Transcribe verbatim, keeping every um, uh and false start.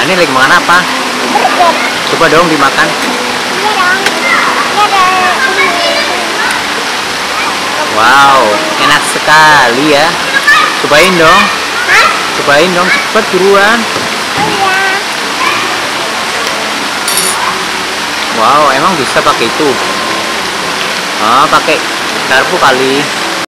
Ini lagi makan apa? Burger. Coba dong dimakan. Iya dong. Ini ada ini. Wow, enak sekali ya. Cobain dong. Hah? Cobain dong, cepet buruan. Oh iya. Wow, emang bisa pakai itu? Ah, pakai garpu kali.